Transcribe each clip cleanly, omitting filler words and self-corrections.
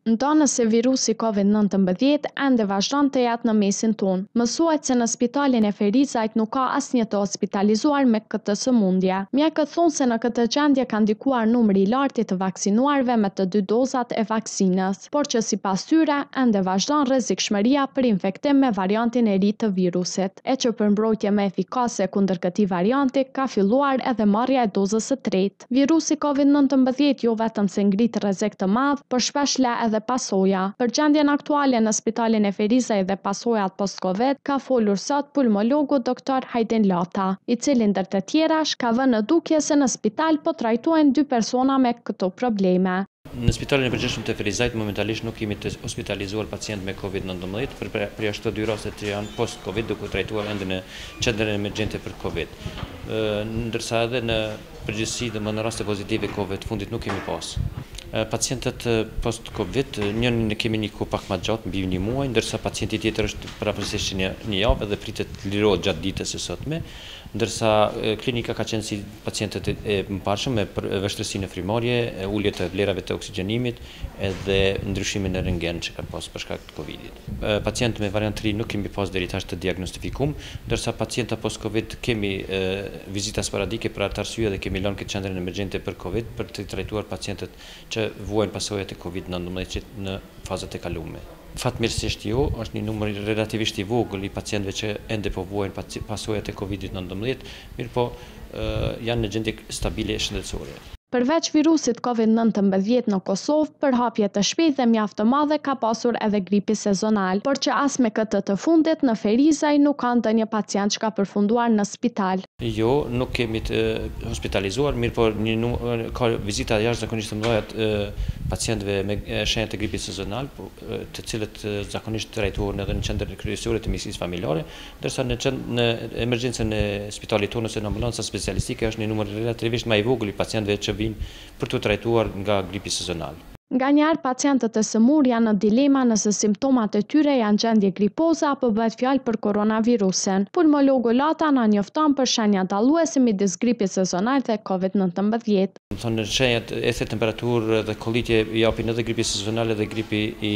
Ndonë nëse virusi COVID-19 ende vazhdon të jetë në mesin tonë. Mësohet se në spitalin e Ferizajt nuk ka asnjë të hospitalizuar me këtë sëmundje. Mjekët thonë se në këtë gjendje ka ndikuar numri i lartë të vaksinuarve me të 2 dozat e vaksinës, por që sipas tyre ende vazhdon rrezikshmëria për infektim me variantin e ri të virusit, e që për mbrojtje më efikase kundër këtij varianti ka filluar edhe marrja e dozës së tretë. Virusi COVID-19 jo vetëm se ngrit rrezik të madh, por shpesh la edhe pasoja. Për gjendjen aktuale në spitalin e Ferizaj dhe pasojat post-Covid ka folur sot pulmologu Dr. Hajdin Lata, i cili ndër të tjerash ka vënë në dukje se në spital po trajtohen 2 persona me këto probleme. Në spitalin e përgjithshëm të Ferizajt momentalisht nuk kemi të hospitalizuar pacient me COVID-19 për ashtu 2 raste që janë post-Covid duke trajtuar ende në qendrën emergjente për Covid. Ndërsa edhe në përgjithësi dhe në raste pozitive Covid fundit nuk kemi pas. Pacientët post-Covid, njën kemi një kohë pak më gjatë, mbi 1 muaj, ndërsa pacienti tjetër është paraprësisht një javë dhe pritet të lirohet gjatë ditës së sotme, ndërsa klinika ka qenë si pacientët e mëparshëm me vështirësinë frymërore, ulje të vlerave të oksigjenimit edhe ndryshimin në rentgen që kanë pas për shkak të Covidit. Pacientë me variant 3 nuk kemi pas deri tash të diagnostifikum, ndërsa pacienta post-Covid kemi vizita sporadike për atë arsye dhe kemi lënë këtë qendrën emergjente për Covid për të trajtuar pacientët që vuajnë pasojat e COVID-19 në fazat e kaluara. Fatmirësisht jo, është një numër relativisht i vogël i pacientëve që ende po vuajnë pasojat e COVID-19, mirëpo janë në gjendje stabile shëndetësore. Përveç virusit COVID-19 në Kosovë, përhapje të shpejtë dhe mjaft të madhe ka pasur edhe gripi sezonal, por që as me këtë të fundit në Ferizaj nuk ka ndonjë pacient që ka përfunduar në spital. Jo, nuk kemi të hospitalizuar, mirë por ka vizita jashtëzakonisht të mëdha të pacientëve me shenjat të gripit sezonal, të cilët zakonisht trajtohen edhe në qendër kryesore të mjekësisë familjare, ndërsa në emergjencën e spitalit tonë ose në ambulanca specialistike është një numër relativisht më i vogël i pacientëve që vinë për të trajtuar nga gripi sezonal. Nganjëherë pacientët e sëmur janë në dilema nëse simptomat e tyre janë gjendje gripoze apo bëhet fjalë për koronavirusin. Pulmologu Lata na njofton për shenjat dalluese midis gripit sezonal dhe COVID-19. Thonë shenjat e temperaturë dhe kollitje japin edhe gripi sezonal edhe gripi i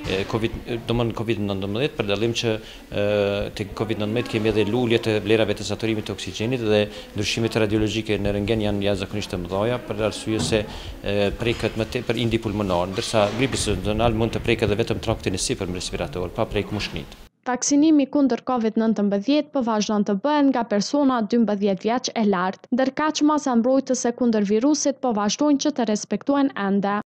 COVID-19 për dallim që te COVID-19 kemi edhe lulje të vlerave të saturimit të oksigjenit dhe ndryshimet radiologjike në rentgen janë jashtëzakonisht të mëdha për arsye se preket më tepër indi pulmonar, ndërsa gripi sezonal mund të prekë edhe vetëm traktin e sipërm respirator, pa prek mushnit. Vaksinimi kundër COVID-19 po vazhdon të bëhen nga persona 12 vjeç e lartë, ndërkaq masa mbrojtëse kundër virusit po vazhdojnë që të respektohen ende.